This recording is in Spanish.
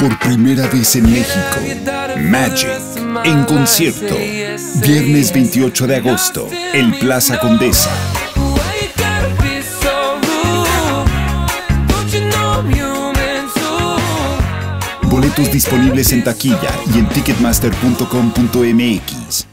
Por primera vez en México, Magic en concierto. Viernes 28 de agosto, en Plaza Condesa. Boletos disponibles en taquilla y en ticketmaster.com.mx.